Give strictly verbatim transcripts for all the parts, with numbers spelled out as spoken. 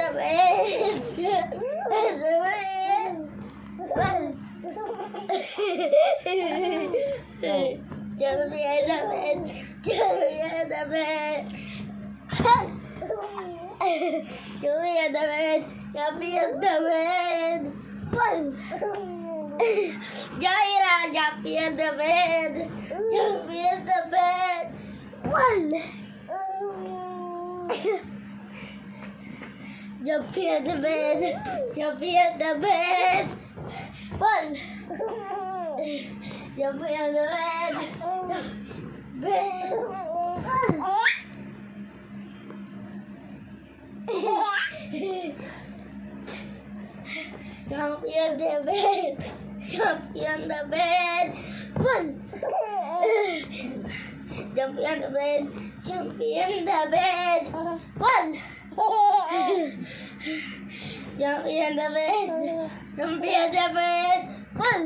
damit. Damit. Champion damit. Champion damit. Champion damit. Champion damit. One. Jairah, champion damit. Champion damit. One. Champion damit. Champion damit. One. Champion damit. Champion damit. Champion damit. One. Champion damit. Champion damit. One. Champion damit. Champion damit. One.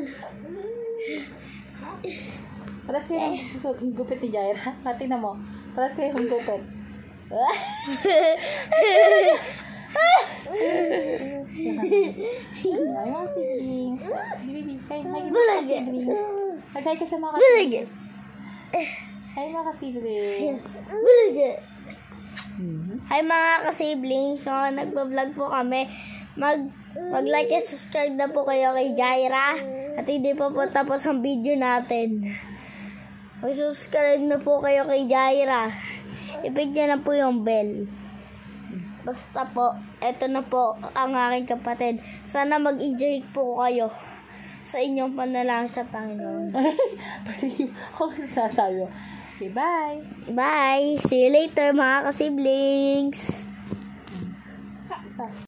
Paras ko yung gupit ni Jairah. Tingnan mo. Paras ko yung gupit. Ay, mga siblings. Baby, kayo mga siblings. Hagay ka sa mga siblings. Ay, mga siblings. Hi mga ka-siblings. So, nagpa-vlog po kami. Mag mag-like at subscribe na po kayo kay Jairah. At hindi pa po tapos ang video natin. Mag-subscribe na po kayo kay Jairah. I-pick nyo na po yung bell. Basta po, eto na po ang aking kapatid. Sana mag-enjoy po kayo sa inyong panalangin sa Panginoon. Ako sasabi mo. Okay, bye! Bye! See you later mga ka-siblings!